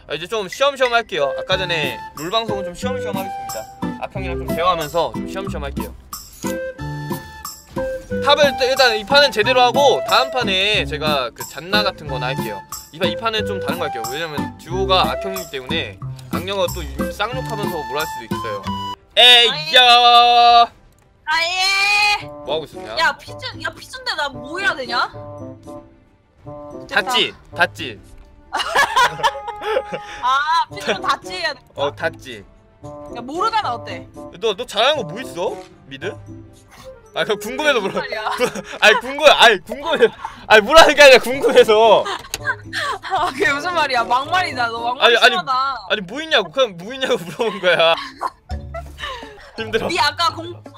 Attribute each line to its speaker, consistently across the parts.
Speaker 1: 이제 좀 쉬엄쉬엄 할게요. 아까 전에 롤 방송은 좀 쉬엄쉬엄 하겠습니다. 악형이랑 좀 대화하면서 좀 쉬엄쉬엄 할게요. 탑을 일단 이 판은 제대로 하고 다음 판에 제가 그 잔나 같은 거나 할게요. 이 판은 좀 다른 거 할게요. 왜냐면 듀오가 악형이기 때문에 악령어 또 쌍욕하면서 뭘 할 수도 있어요. 에이야.
Speaker 2: 아예.
Speaker 1: 뭐 하고 있었냐?
Speaker 2: 야 피준데 나 뭐 해야 되냐?
Speaker 1: 닫지.
Speaker 2: 아 피준 닫지 해야 돼.
Speaker 1: 닫지.
Speaker 2: 야 모르가나 어때?
Speaker 1: 너 잘하는 거 뭐 있어? 미드? 아 그럼 궁금해서 물어. 궁금해. 뭐라는 게 아니라 궁금해서.
Speaker 2: 아 그게 무슨 말이야? 막말이다. 너 막말 심하다.
Speaker 1: 아니 뭐 있냐고. 그냥 뭐 있냐고 물어본 거야. 힘들어.
Speaker 2: 니 아까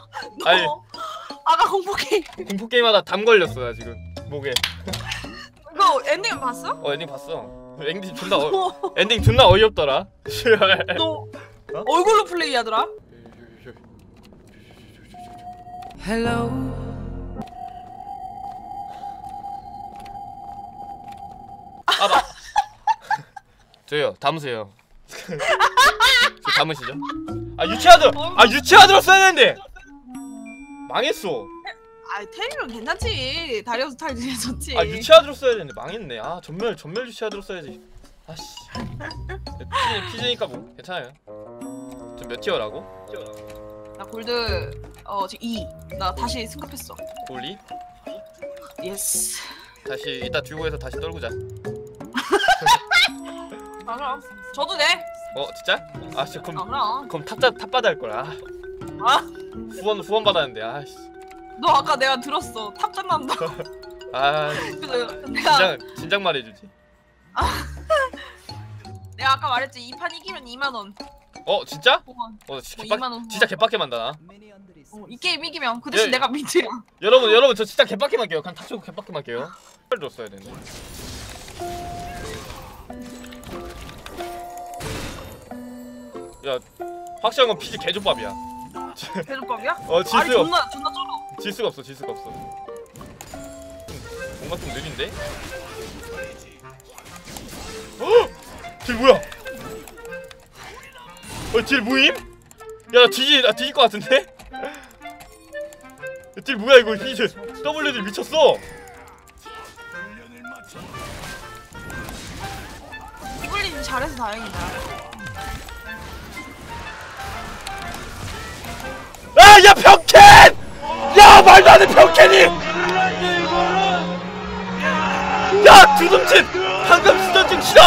Speaker 2: 아까 공포
Speaker 1: 게임하다 담 걸렸어 나 지금 목에.
Speaker 2: 그거 엔딩 봤어?
Speaker 1: 엔딩 봤어. 엔딩 존나 어이없더라.
Speaker 2: 너 얼굴로 플레이하더라?
Speaker 3: Hello.
Speaker 1: 저요 담으세요. 저 담으시죠? 유치하드로 써야 되는데 망했어.
Speaker 2: 테리면 괜찮지. 다리우스 탈진에 좋지.
Speaker 1: 유치하드로 써야 되는데 망했네. 전멸 유치하드로 써야지. 아씨. 피지니까 뭐 괜찮아요. 저 몇 티어라고?
Speaker 2: 나 골드 지금 2. 나 다시 승급했어.
Speaker 1: 골리?
Speaker 2: 예스.
Speaker 1: 다시 이따 듀오에서 다시 떨구자.
Speaker 2: 그럼 저도 돼.
Speaker 1: 진짜? 진짜 그럼 탑바다 할 거라. 후원 받았는데 아씨.
Speaker 2: 너 아까 내가 들었어. 탑전 난다.
Speaker 1: 내가 진작 말해주지.
Speaker 2: 내가 아까 말했지. 이 판 이기면 2만원.
Speaker 1: 진짜?
Speaker 2: 2만원.
Speaker 1: 진짜 개빡게 만다 나.
Speaker 2: 이 게임 이기면 그 대신 내가 미드야.
Speaker 1: 여러분 저 진짜 개빡게 할게요. 그냥 탑 치고 개빡게 할게요. 를 줬어야 되는데. 야 확실한 건 피지 개조밥이야.
Speaker 2: 개조밥이야?
Speaker 1: 질 수가
Speaker 2: 존나 쩔어.
Speaker 1: 질 수가 없어. 뭔가 좀 느린데? 딜 뭐야? 딜 뭐임? 야 나 뒤질 것 같은데? 딜 뭐야 이거 히즈 W딜 미쳤어.
Speaker 2: 이블린 잘해서 다행이다.
Speaker 1: 야 병캔! 야 말도 안 돼 병캔이! 야 두둠진! 방금 수전증 싫어!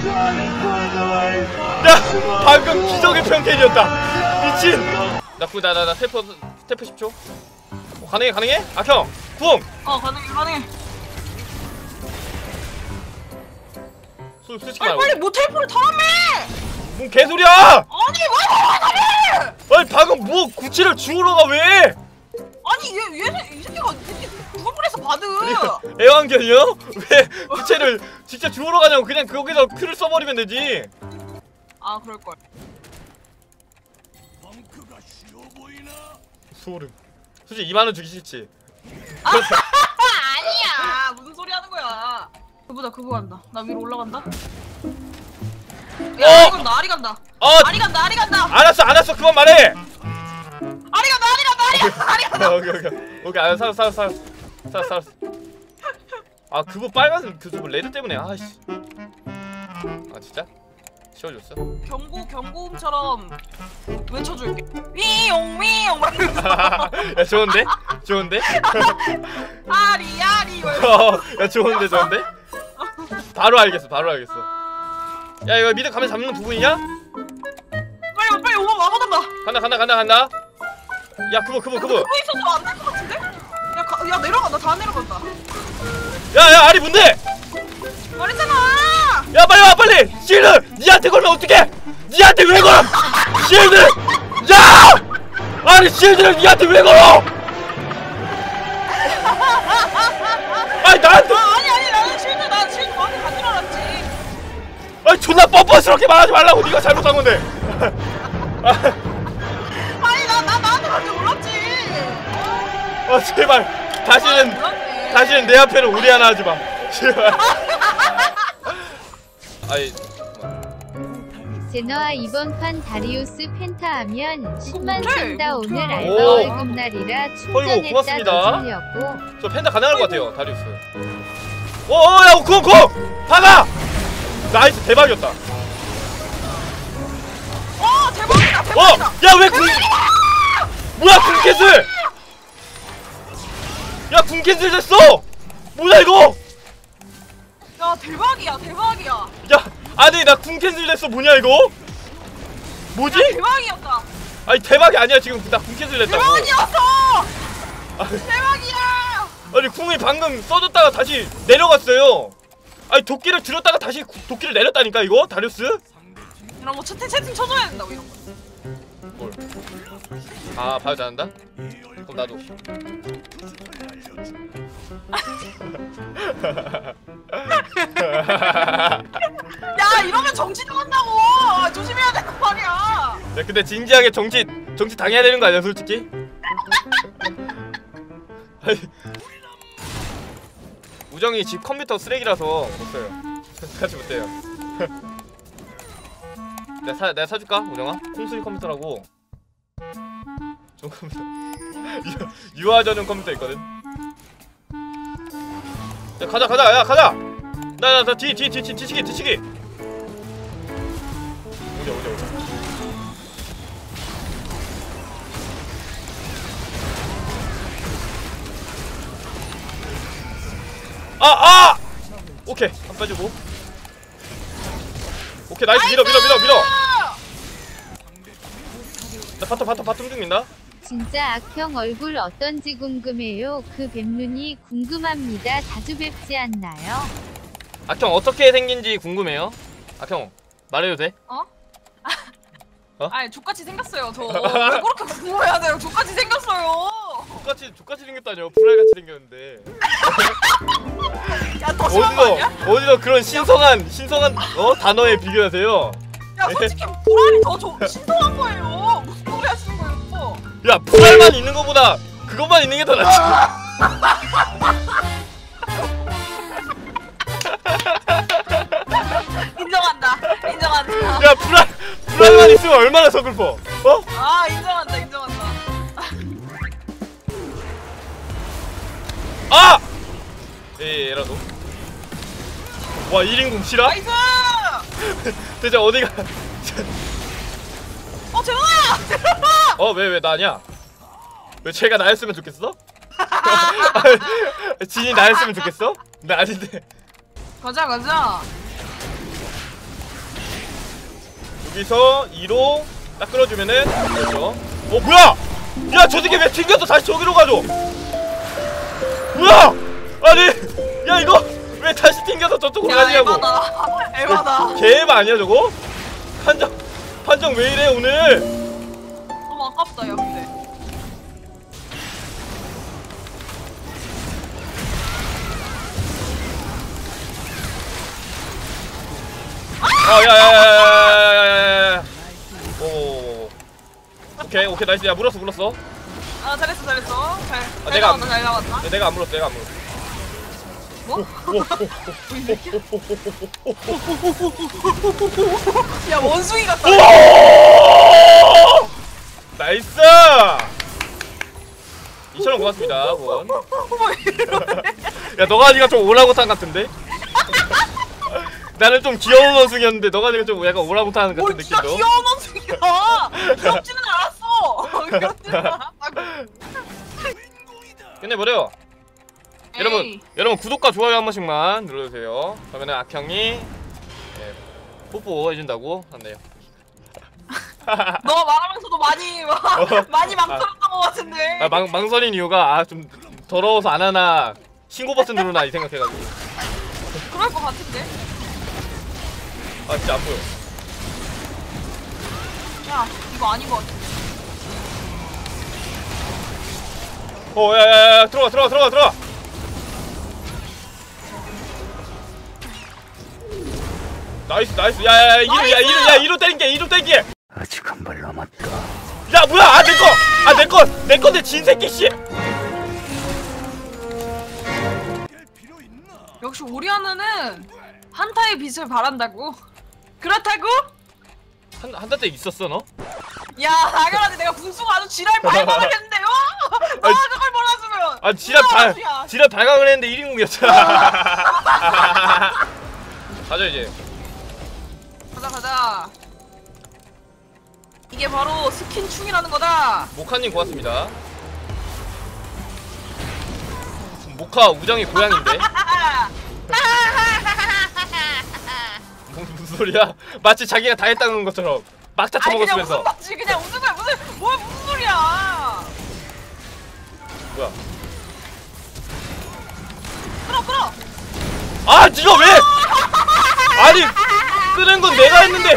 Speaker 1: 야 방금 기적의 병캔이었다. 미친! 나 스태프 10초. 가능해? 악형! 궁!
Speaker 2: 가능해.
Speaker 1: 솔직히
Speaker 2: 빨리 뭐 텔포를 타라며!
Speaker 1: 뭔 개소리야! 아니 방금 뭐 구치를 주우러 가 왜?
Speaker 2: 아니 얘 이 새끼가 구글에서 받은.
Speaker 1: 애완견이요? 왜 구체를 진짜 주우러 가냐고. 그냥 거기서 큐를 써버리면 되지.
Speaker 2: 그럴걸.
Speaker 1: 소름. 솔직히 2만원 주기 싫지?
Speaker 2: 아니야. 무슨 소리 하는 거야. 그거 간다. 나 위로 올라간다. 야 아리 간다. 아리 간다.
Speaker 1: 알았어 그만 말해.
Speaker 2: 아리 간다.
Speaker 1: 오케이 살았어. 그거 빨간 그거 레드 때문에 아씨. 진짜? 씌워줬어?
Speaker 2: 경고음처럼 외쳐줄게. 위용 말면서.
Speaker 1: 야 좋은데?
Speaker 2: 아리
Speaker 1: 야 좋은데? 바로 알겠어. 야 이거 미드 가면 잡는 부분이냐?
Speaker 2: 빨리 오면 막아단다.
Speaker 1: 간다. 야 그거
Speaker 2: 그거 있어서 안 될 것 같은데? 야 내려간다. 다 내려간다.
Speaker 1: 야 아리 뭔데?
Speaker 2: 말했잖아.
Speaker 1: 야 빨리 와 빨리. 실드 니한테 걸면 어떡해? 니한테 왜 걸어? 실드. 야 아니 실드를 니한테 왜 걸어? 아니 나한테.
Speaker 2: 아니 나는 실드 너한테 간 줄 알았지.
Speaker 1: 아니 존나 뻔뻔스럽게 말하지 말라고. 네가 잘못한 건데.
Speaker 2: 아니 나한테 간 줄 몰랐지.
Speaker 1: 제발 다시는 내 앞에는 우리 하나 하지 마. 제발. 아니
Speaker 4: 제너아 이번 판 다리우스 펜타 하면 10만
Speaker 2: 못해.
Speaker 4: 쓴다. 오늘
Speaker 2: 못해.
Speaker 4: 알바
Speaker 1: 오.
Speaker 4: 월급 날이라 충전했다.
Speaker 1: 고맙습니다.
Speaker 4: 더 주려고.
Speaker 1: 저 펜타 가능할 것 같아요, 다리우스. 야, 공! 박아! 나이스, 대박이었다.
Speaker 2: 대박이다 대박이다.
Speaker 1: 야, 왜 뭐야, 궁 캔슬! 야, 궁 캔슬 됐어! 뭐야, 이거!
Speaker 2: 야 대박이야 대박이야.
Speaker 1: 야, 아니, 나 궁 캔슬 됐어, 뭐냐, 이거? 뭐지?
Speaker 2: 대박이었다.
Speaker 1: 아니, 대박이 아니야, 지금. 나 궁 캔슬 됐다고.
Speaker 2: 대박이었어.
Speaker 1: 아,
Speaker 2: 대박이야.
Speaker 1: 아니, 궁이 방금 써줬다가 다시 내려갔어요. 아니, 도끼를 들었다가 다시 도끼를 내렸다니까, 이거? 다리우스?
Speaker 2: 이런 거 채팅 쳐줘야 된다고 이런 거.
Speaker 1: 뭘? 아, 바로 잘한다? 그럼 나도.
Speaker 2: 야 이러면 정치 당한다고. 조심해야 된단 말이야.
Speaker 1: 야, 근데 진지하게 정치 당해야 되는 거 아니야, 솔직히? 아니, 우정이 집 컴퓨터 쓰레기라서 못 써요. 같이 못 돼요. 내가 사줄까, 우정아? 콩수리 컴퓨터라고. 좋은 컴퓨터. 유아 전용 컴퓨터 있거든. 야, 가자, 야, 가자. 나 뒤치기. 오자. 오케이, 한 빼주고. 오케이, 나이스. 밀어. 나 바텀 중민다.
Speaker 4: 진짜 악형 얼굴 어떤지 궁금해요. 그 뱀눈이 궁금합니다. 자주 뵙지 않나요?
Speaker 1: 악형 어떻게 생긴지 궁금해요. 악형 말해도 돼? 어?
Speaker 2: 아니 족같이 생겼어요. 저 왜 그렇게 궁금해야 돼요? 족같이 생겼어요.
Speaker 1: 족같이 생겼다뇨. 불알같이 생겼는데.
Speaker 2: 야더 심한 거 아니야?
Speaker 1: 어디서 그런 신성한 단어에 비교하세요?
Speaker 2: 야 솔직히 불알이 더 신성한 거예요. 무슨 소리 하시는 거예요?
Speaker 1: 야, 불알만 있는 거보다 그것만 있는 게 더 낫지.
Speaker 2: 인정한다.
Speaker 1: 야, 불알만 있으면 얼마나 서글퍼. 어?
Speaker 2: 아 인정한다.
Speaker 1: 아! 에라도. 와, 1인궁 실화?
Speaker 2: 나이스.
Speaker 1: 대체 어디가?
Speaker 2: 재호야.
Speaker 1: 왜 나냐? 왜 쟤가 나였으면 좋겠어? 진이 나였으면 좋겠어? 나 아닌데.
Speaker 2: 가자.
Speaker 1: 여기서 2로 딱 끌어주면은 그렇죠. 뭐야? 야, 저 새끼 왜 튕겨서 다시 저기로 가죠? 뭐야? 아니, 야, 이거 왜 다시 튕겨서 저쪽으로 가냐고.
Speaker 2: 에바다.
Speaker 1: 개에바 아니야 저거? 판정 왜 이래 오늘?
Speaker 2: 너무 아깝다 야 근데.
Speaker 1: 야야야야야야야야야야. 오. 오케이 나이스. 야, 물었어.
Speaker 2: 아 잘했어. 잘
Speaker 1: 내가
Speaker 2: 나왔다.
Speaker 1: 내가 안 물었어.
Speaker 2: 뭐? 야 원숭이 같다.
Speaker 1: 나이스. 2,000원 고맙습니다. 원. 야, 너가 니가 좀 오랑우탄 같은데? 나는 좀 귀여운 원숭이였는데 너가 지금 좀 약간 오랑우탄 같은 느낌도.
Speaker 2: 진짜 귀여운 원숭이야. 귀엽지는 않았어.
Speaker 1: 끝내버려. 여러분 구독과 좋아요 한 번씩만 눌러주세요. 그러면은 악형이 뽀뽀 해준다고 한대요.
Speaker 2: 너 말하면서도 많이 망설였던 것 같은데.
Speaker 1: 아, 망설인 이유가 좀 더러워서 안 하나 신고 버튼 누르나 이 생각해가지고.
Speaker 2: 그럴 것 같은데.
Speaker 1: 진짜 안 보여.
Speaker 2: 야 이거 아닌 것 같아.
Speaker 1: 야야야, 들어가. 나이스. 야야야, 이로 땡겨.
Speaker 3: 아직 한 발 남았다.
Speaker 1: 야, 뭐야? 내 건데 진새끼 씨.
Speaker 2: 역시 오리아나는 한타의 빛을 바란다고. 그렇다고?
Speaker 1: 한 달 때 있었어 너?
Speaker 2: 야 당연하지. 내가 궁수가 아주 지랄 발광을 했는데요. 아 그걸 몰랐으면.
Speaker 1: 아 지랄 발광을 했는데 1인공이었잖아. 가자 이제.
Speaker 2: 가자. 이게 바로 스킨충이라는 거다.
Speaker 1: 모카님 고맙습니다. 모카 우정의 고향인데. 무슨 소리야? 마치 자기가 다 했다는 것처럼 막차 처먹었으면서.
Speaker 2: 그냥 무슨 거야 무슨 소리야.
Speaker 1: 뭐야?
Speaker 2: 끌어.
Speaker 1: 아 니가 왜? 아니 끄는 건 내가 했는데.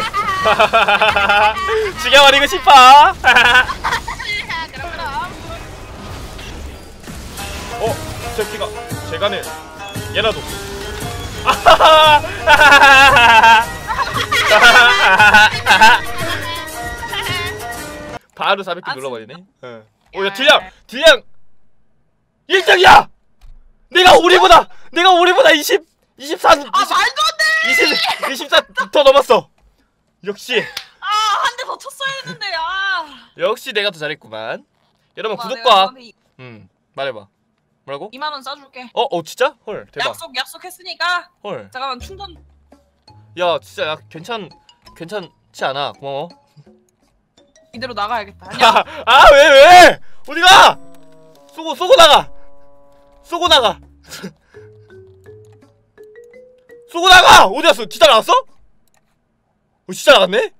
Speaker 1: 죽여버리고 싶어. 이 새끼가 재간을 얘라도. 바로 400개 눌러버리네. 야 딜량 1등이야. 내가 우리보다 24
Speaker 2: 말도 안 돼.
Speaker 1: 24 더 넘었어. 역시
Speaker 2: 한 대 더 쳤어야 했는데.
Speaker 1: 역시 내가 더 잘했구만. 여러분
Speaker 2: 내가
Speaker 1: 구독과
Speaker 2: 너한테
Speaker 1: 말해봐. 뭐라고?
Speaker 2: 2만 원 싸줄게.
Speaker 1: 진짜? 헐 대박.
Speaker 2: 약속했으니까.
Speaker 1: 헐.
Speaker 2: 잠깐만 충전.
Speaker 1: 야 진짜 야 괜찮지 않아. 고마워.
Speaker 2: 이대로 나가야겠다. 아니야.
Speaker 1: 왜? 어디가? 쏘고 나가. 쏘고 나가. 어디 갔어? 진짜 나갔어? 진짜 나갔네?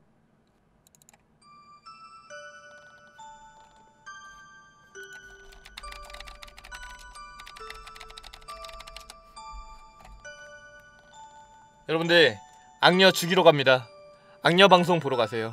Speaker 1: 여러분들 악녀 죽이러 갑니다. 악녀 방송 보러 가세요.